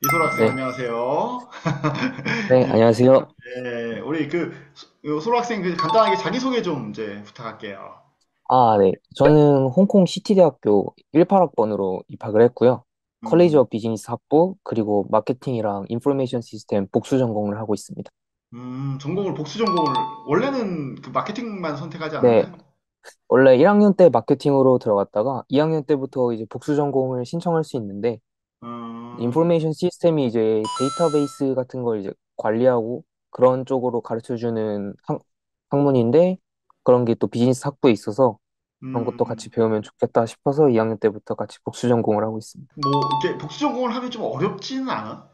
이솔 학생 네, 안녕하세요. 네, 안녕하세요. 네, 우리 솔 학생 간단하게 자기소개 좀 이제 부탁할게요. 네. 저는 홍콩 시티대학교 18학번으로 입학을 했고요. 컬리지 음, 오브 비즈니스 학부, 그리고 마케팅이랑 인포메이션 시스템 복수 전공을 하고 있습니다. 전공을 복수 전공을 원래는 그 마케팅만 선택하지 네, 않았나요? 원래 1학년 때 마케팅으로 들어갔다가 2학년 때부터 이제 복수 전공을 신청할 수 있는데, 음, 인포메이션 시스템이 이제 데이터베이스 같은 걸 이제 관리하고 그런 쪽으로 가르쳐주는 학문인데, 그런 게 또 비즈니스 학부에 있어서 그런 것도 같이 음, 배우면 좋겠다 싶어서 2학년 때부터 같이 복수 전공을 하고 있습니다. 뭐 이렇게 복수 전공을 하면 좀 어렵지는 않아?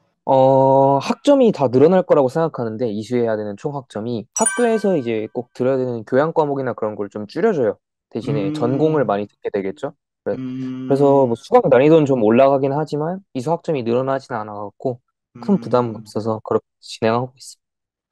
학점이 다 늘어날 거라고 생각하는데, 이수해야 되는 총 학점이 학교에서 이제 꼭 들어야 되는 교양 과목이나 그런 걸 좀 줄여줘요. 대신에 전공을 음, 많이 듣게 되겠죠. 그래서 음, 뭐 수학 난이도는 좀 올라가긴 하지만 이수 학점이 늘어나지는 않아갖고 큰 부담은 음, 없어서 그렇게 진행하고 있습니다.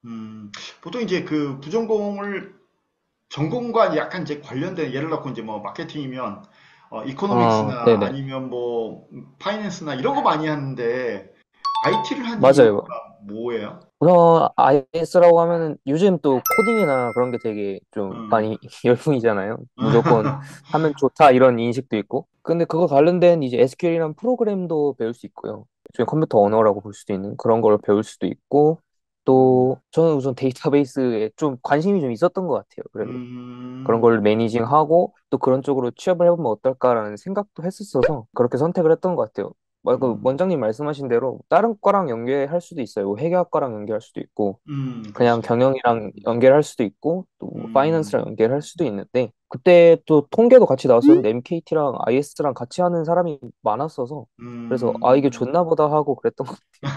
보통 이제 그 부전공을 전공과 약간 이제 관련된 예를 들어 이제 뭐 마케팅이면 이코노믹스나 네네. 아니면 뭐 파이낸스나 이런 거 많이 하는데 IT를 한 이유가 맞아요. 뭐예요? 우선 IS라고 하면은 요즘 또 코딩이나 그런 게 되게 좀 음. 많이 열풍이잖아요. 무조건 하면 좋다 이런 인식도 있고. 근데 그거 관련된 이제 SQL이란 프로그램도 배울 수 있고요. 저희 컴퓨터 언어라고 볼 수도 있는 그런 걸 배울 수도 있고. 음. 또 저는 우선 데이터베이스에 좀 관심이 좀 있었던 것 같아요. 그래서 그런 음. 걸 매니징하고 또 그런 쪽으로 취업을 해보면 어떨까라는 생각도 했었어서 그렇게 선택을 했던 것 같아요. 그 음. 원장님 말씀하신 대로 다른 과랑 연계할 수도 있어요. 뭐 회계학과랑 연계할 수도 있고 그럴 그냥 수도 있고. 경영이랑 연계할 수도 있고 또 음. 파이낸스랑 연계할 수도 있는데 그때 또 통계도 같이 나왔었는데 MKT랑 IS랑 같이 하는 사람이 많았어서 그래서 이게 음. 좋나 보다 하고 그랬던 것 같아요.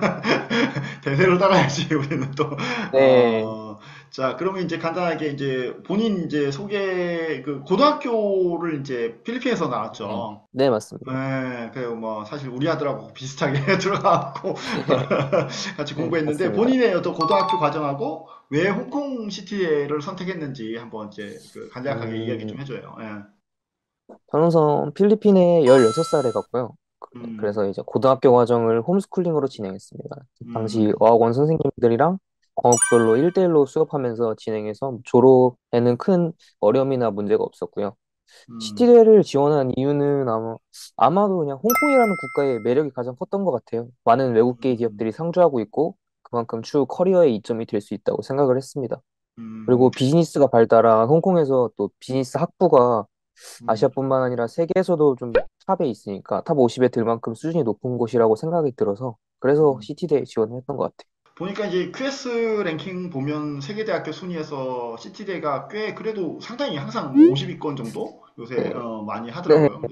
대세를 따라야지 우리는 또. 네, 어, 자, 그러면 이제 간단하게 이제 본인 이제 소개 그 고등학교를 이제 필리핀에서 네, 나왔죠. 네, 맞습니다. 네, 그 뭐 사실 우리 아들하고 비슷하게 들어가고 같이 네, 공부했는데 맞습니다. 본인의 어떤 고등학교 과정하고 왜 홍콩 시티를 선택했는지 한번 이제 그 간략하게 이야기 음, 좀 해줘요. 예. 저는 우선 필리핀에 16살에 갔고요. 음, 그래서 이제 고등학교 과정을 홈스쿨링으로 진행했습니다. 당시 음, 어학원 선생님들이랑 과목별로 1대1로 수업하면서 진행해서 졸업에는 큰 어려움이나 문제가 없었고요. 음, 시티대를 지원한 이유는 아마도 그냥 홍콩이라는 국가의 매력이 가장 컸던 것 같아요. 많은 외국계 음, 기업들이 상주하고 있고 그만큼 추후 커리어의 이점이 될 수 있다고 생각을 했습니다. 음, 그리고 비즈니스가 발달한 홍콩에서 또 비즈니스 학부가 음, 아시아뿐만 아니라 세계에서도 좀 탑에 있으니까 탑 50에 들 만큼 수준이 높은 곳이라고 생각이 들어서 그래서 음. 시티대에 지원을 했던 것 같아요. 보니까 이제 QS 랭킹 보면 세계대학교 순위에서 시티대가 꽤 그래도 상당히 항상 뭐 50위권 정도 요새 네, 많이 네. 하더라고요.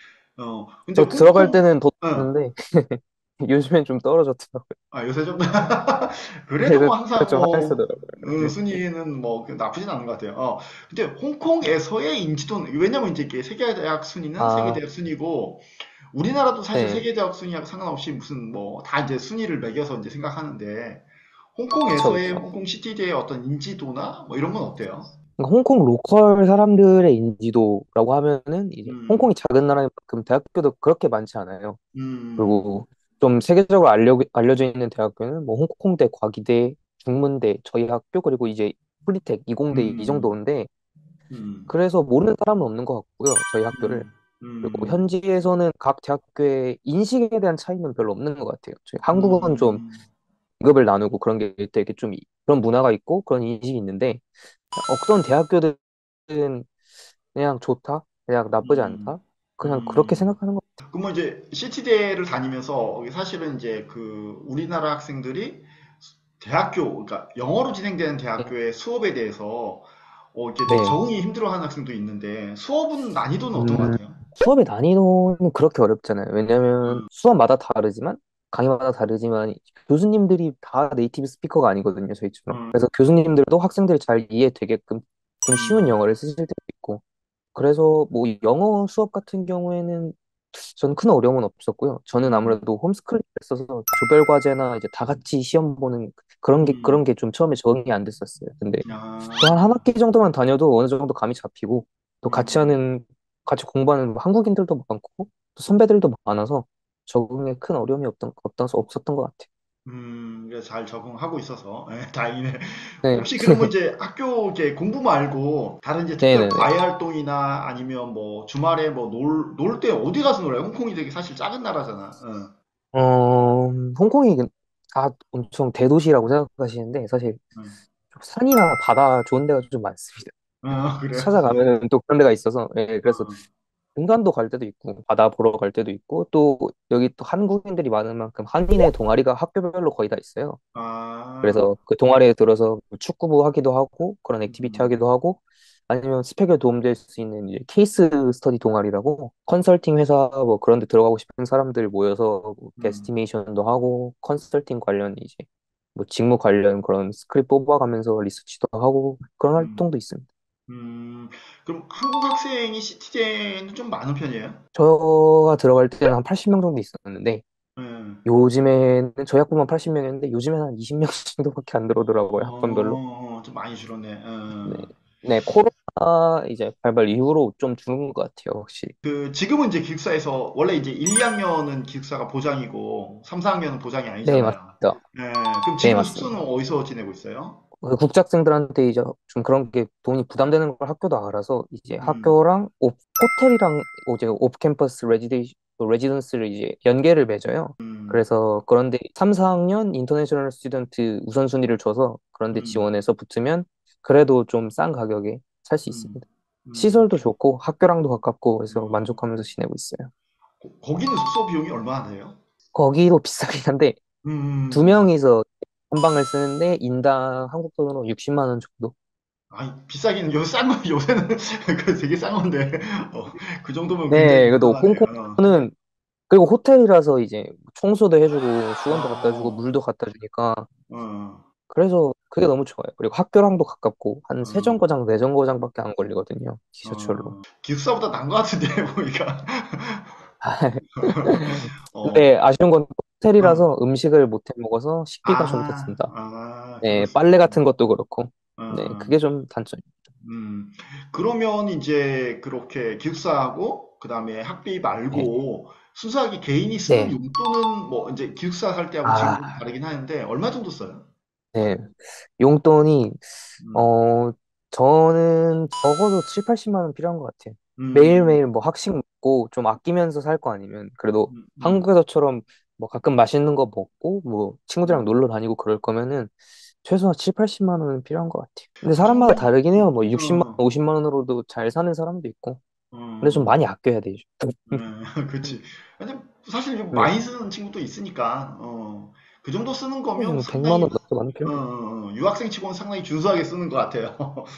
근데 저 들어갈 홍콩, 때는 더 어, 좋았는데 요즘엔 좀 떨어졌더라고요. 요새 좀 그래도 그래서 뭐 항상 좀 뭐 하이스더라고요. 네. 순위는 뭐 나쁘진 않은 것 같아요. 근데 홍콩에서의 인지도는 왜냐면 이제 이게 세계대학 순위는 아, 세계대학 순위고 우리나라도 사실 네. 세계대학 순위하고 상관없이 무슨 뭐 다 이제 순위를 매겨서 이제 생각하는데 그쵸, 홍콩에서의 그쵸. 홍콩 시티대의 어떤 인지도나 뭐 이런 건 어때요? 그러니까 홍콩 로컬 사람들의 인지도라고 하면은 이제 음, 홍콩이 작은 나라인 만큼 대학교도 그렇게 많지 않아요. 음, 그리고 좀 세계적으로 알려져 있는 대학교는 뭐 홍콩대, 과기대, 중문대, 저희 학교 그리고 이제 폴리텍, 이공대 이 음, 정도인데 음, 그래서 모르는 사람은 없는 것 같고요. 저희 학교를. 음, 그리고 음, 현지에서는 각 대학교의 인식에 대한 차이는 별로 없는 것 같아요. 저희 한국은 좀 음, 급을 나누고 그런 게 되게 좀 그런 문화가 있고 그런 인식이 있는데 어떤 대학교들은 그냥 좋다, 그냥 나쁘지 음, 않다, 그냥 그렇게 음. 생각하는 것 그러면 이제 시티대를 다니면서 사실은 이제 그 우리나라 학생들이 대학교, 그러니까 영어로 진행되는 같아요. 대학교의 수업에 대해서 이렇게 되게 네. 적응이 힘들어하는 학생도 있는데 수업은 난이도는 어떤 것 음, 같아요? 수업의 난이도는 그렇게 어렵잖아요. 왜냐면 음, 수업마다 다르지만, 강의마다 다르지만, 교수님들이 다 네이티브 스피커가 아니거든요, 저희처럼. 음, 그래서 교수님들도 학생들이 잘 이해되게끔 좀 쉬운 음, 영어를 쓰실 때도 있고. 그래서 뭐 영어 수업 같은 경우에는 저는 큰 어려움은 없었고요. 저는 음, 아무래도 홈스쿨링을 했어서 조별 과제나 이제 다 같이 시험 보는 그런 음, 게 좀 처음에 적응이 안 됐었어요. 근데 또 아, 한 학기 정도만 다녀도 어느 정도 감이 잡히고 또 음, 같이 공부하는 한국인들도 많고 또 선배들도 많아서 적응에 큰 어려움이 없었던 것 같아요. 그래서 잘 적응하고 있어서 다행이네. 네, 혹시 그러면 이제 학교 이제 공부 말고 다른 이제 특별 네네네. 과외 활동이나 아니면 뭐 주말에 뭐 놀 때 어디 가서 놀아요? 홍콩이 되게 사실 작은 나라잖아. 어, 홍콩이 다 엄청 대도시라고 생각하시는데 사실 어, 좀 산이나 바다 좋은 데가 좀 많습니다. 그래. 찾아가면은 또 그런 데가 있어서, 예, 그래서 어, 등산도 갈 때도 있고 바다 보러 갈 때도 있고 또 여기 또 한국인들이 많은 만큼 한인의 동아리가 학교별로 거의 다 있어요. 아, 그래서 그 동아리에 들어서 뭐 축구부 하기도 하고 그런 액티비티 음, 하기도 하고 아니면 스펙에 도움될 수 있는 이제 케이스 스터디 동아리라고 컨설팅 회사 뭐 그런 데 들어가고 싶은 사람들 모여서 뭐 음, 에스티메이션도 하고 컨설팅 관련 이제 뭐 직무 관련 그런 스크립 뽑아가면서 리서치도 하고 그런 음, 활동도 있습니다. 음. 그럼 한국 학생이 시티즌은 좀 많은 편이에요? 저가 들어갈 때는 한 80명 정도 있었는데 음. 요즘에는 저희 학부만 80명이었는데 요즘에는 한 20명 정도밖에 안 들어오더라고요, 학번별로. 좀 많이 줄었네. 네. 네, 코로나 이제 발발 이후로 좀 줄은 것 같아요, 확실히. 그 지금은 이제 기숙사에서 원래 이제 1, 2학년은 기숙사가 보장이고 3, 4학년은 보장이 네, 아니잖아요. 맞습니다. 그럼 네, 지금은 숙소는 맞습니다. 어디서 지내고 있어요? 그 국제학생들한테 이제 좀 그런 게 돈이 부담되는 걸 학교도 알아서 이제 음, 학교랑 호텔이랑 이제 오프 캠퍼스 레지던스를 이제 연계를 맺어요. 음, 그래서 그런데 3, 4학년 인터내셔널 스튜던트 우선순위를 줘서 그런데 음, 지원해서 붙으면 그래도 좀 싼 가격에 살 수 음, 있습니다. 음, 시설도 좋고 학교랑도 가깝고 해서 음. 만족하면서 지내고 있어요. 거기는 숙소 비용이 얼마나 돼요? 거기도 비싸긴 한데 두 음. 명이서 한 방을 쓰는데 인당 한국 돈으로 60만 원 정도? 아니, 비싸긴, 요새는 그 되게 싼 건데, 그 정도면 굉장히 네, 그래도 저렴하네. 홍콩은 그리고 호텔이라서 이제 청소도 해주고 수건도 갖다 주고 어, 물도 갖다 주니까 어, 그래서 그게 너무 좋아요. 그리고 학교랑도 가깝고 한 세 어, 정거장 네 정거장밖에 안 걸리거든요. 기차철로. 기숙사보다 나은 것 같은데, 보니까. 어, 근데 아쉬운 건 어, 호텔이라서 음식을 못 해 먹어서 식비가 좀 더 든다. 그럴 네, 수 빨래 있겠구나. 같은 것도 그렇고. 네, 어, 그게 좀 단점이에요. 음. 그러면 이제 그렇게 기숙사하고, 그 다음에 학비 네. 말고, 순수하게 개인이 쓰는 네. 용돈은 뭐, 이제 기숙사 살 때하고 지금 좀 아, 다르긴 하는데, 얼마 정도 써요? 네. 용돈이 음, 어, 저는 적어도 7, 80만 원 필요한 것 같아요. 음, 매일매일 뭐 학식 먹고 좀 아끼면서 살 거 아니면 그래도 음, 음, 한국에서처럼 뭐 가끔 맛있는 거 먹고 뭐 친구들이랑 음. 놀러 다니고 그럴 거면은 최소한 7, 80만 원은 필요한 것 같아요. 근데 그 사람마다 정도면, 다르긴 해요. 뭐 60만 어, 원, 50만 원으로도 잘 사는 사람도 있고. 근데 좀 어, 많이 아껴야 되죠. 그치. 근데 사실 좀 네. 많이 쓰는 친구도 있으니까, 그 정도 쓰는 거면 뭐 100만 상당히, 원 넘게 많이 필요. 유학생 치고는 상당히 준수하게 쓰는 것 같아요.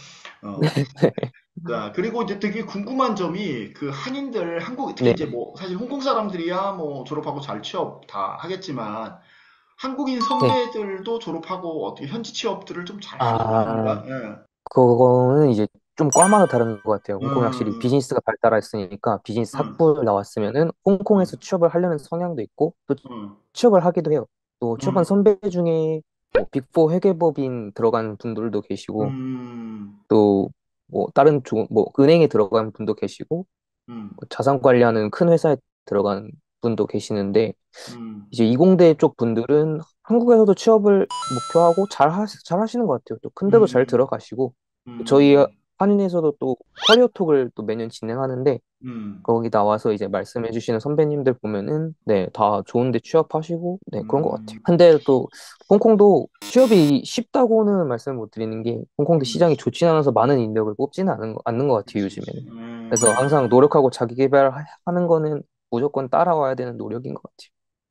어. 자, 그리고 이제 되게 궁금한 점이 그 한인들, 한국, 특히 네. 이제 뭐, 사실 홍콩 사람들이야 뭐 졸업하고 잘 취업 다 하겠지만, 한국인 네. 선배들도 졸업하고 어떻게 현지 취업들을 좀 잘 하는 아, 편입니까? 예. 그거는 이제 좀 과마다 다른 것 같아요. 홍콩이 확실히 음, 비즈니스가 발달했으니까 비즈니스 음, 학부를 나왔으면은 음, 홍콩에서 취업을 하려는 성향도 있고 또 음, 취업을 하기도 해요. 또 취업한 음, 선배 중에 뭐 빅4 회계법인 들어간 분들도 계시고 음, 또 뭐 다른 뭐 은행에 들어간 분도 계시고 음, 뭐 자산 관리하는 큰 회사에 들어간 분도 계시는데 음, 이제 이공대 쪽 분들은 한국에서도 취업을 목표하고 잘 하시는 것 같아요. 또 큰 데도 잘 음, 들어가시고 저희 음, 한인에서도 또 커리어 톡을 또 매년 진행하는데 음, 거기 나와서 이제 말씀해 주시는 선배님들 보면은 네, 다 좋은 데 취업하시고 네, 그런 것 같아요. 음, 근데 또 홍콩도 취업이 쉽다고는 말씀 못 드리는 게 홍콩도 음, 시장이 좋진 않아서 많은 인력을 뽑지는 않는 것 같아요, 그치, 그치. 요즘에는. 그래서 항상 노력하고 자기 개발하는 거는 무조건 따라와야 되는 노력인 것 같아요.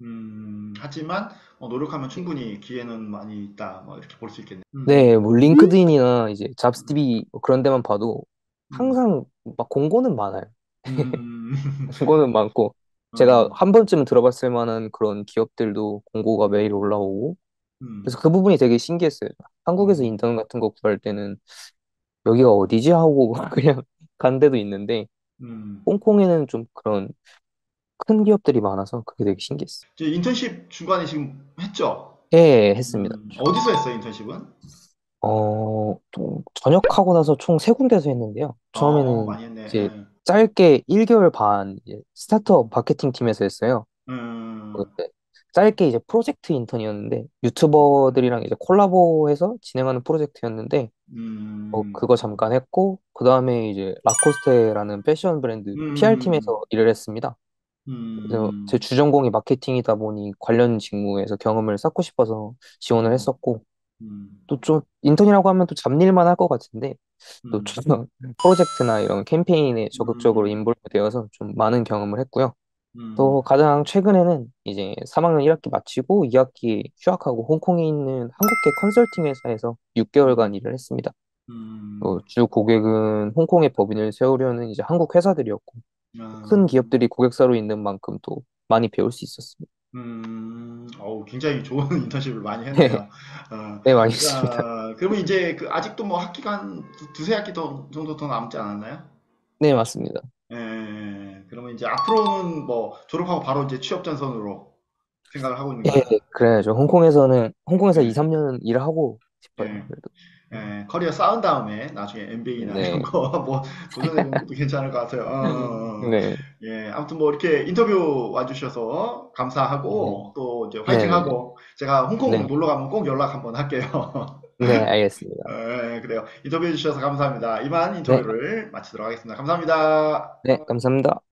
하지만 노력하면 충분히 기회는 많이 있다. 뭐 이렇게 볼 수 있겠네. 네, 뭐 링크드인이나 이제 잡스디비 뭐 그런 데만 봐도 음, 항상 막 공고는 많아요. 음, 공고는 많고 제가 음, 한 번쯤 들어봤을 만한 그런 기업들도 공고가 음, 매일 올라오고 음, 그래서 그 부분이 되게 신기했어요. 한국에서 음, 인턴 같은 거 구할 때는 여기가 어디지 하고 그냥 간 데도 있는데 음. 홍콩에는 좀 그런 큰 기업들이 많아서 그게 되게 신기했어요. 이제 인턴십 중간에 지금 했죠? 예, 했습니다. 어디서 했어요, 인턴십은? 좀 전역하고 나서 총 세 군데서 했는데요. 처음에는 많이 했네. 이제 예. 짧게 1개월 반 이제 스타트업 마케팅 팀에서 했어요. 네. 짧게 이제 프로젝트 인턴이었는데 유튜버들이랑 이제 콜라보해서 진행하는 프로젝트였는데 음, 그거 잠깐 했고 그 다음에 이제 라코스테라는 패션 브랜드 음, PR팀에서 일을 했습니다. 그래서 제 음, 주전공이 마케팅이다 보니 관련 직무에서 경험을 쌓고 싶어서 지원을 어, 했었고 음, 또 좀 인턴이라고 하면 또 잡일만 할 것 같은데 또 음, 좀 프로젝트나 이런 캠페인에 적극적으로 음, 인볼브 되어서 좀 많은 경험을 했고요. 음, 또 가장 최근에는 이제 3학년 1학기 마치고 2학기 휴학하고 홍콩에 있는 한국계 컨설팅 회사에서 6개월간 일을 했습니다. 음, 주 고객은 홍콩에 법인을 세우려는 이제 한국 회사들이었고 큰 아, 기업들이 고객사로 있는 만큼 또 많이 배울 수 있었습니다. 어우, 굉장히 좋은 인턴십을 많이 네, 했네요. 어, 네, 많이 했습니다. 그러면 이제 그 아직도 뭐 학기가 한 두세 학기 정도 더 남지 않았나요? 네, 맞습니다. 그러면 이제 앞으로는 뭐 졸업하고 바로 이제 취업 전선으로 생각을 하고 있는 예, 거야? 그래야죠. 홍콩에서 2, 예, 3년은 일하고 싶어요. 예, 그래도. 커리어 쌓은 다음에 나중에 MBA나 이런 네. 거 뭐 도전해 보는 것도 괜찮을 것 같아요. 네. 예, 아무튼 뭐 이렇게 인터뷰 와주셔서 네. 감사하고 또 이제 네네네. 화이팅하고 제가 홍콩 네. 놀러 가면 꼭 연락 한번 할게요. 네, 알겠습니다. 그래요. 인터뷰해 주셔서 감사합니다. 이만 네. 인터뷰를 마치도록 하겠습니다. 감사합니다. 네, 감사합니다.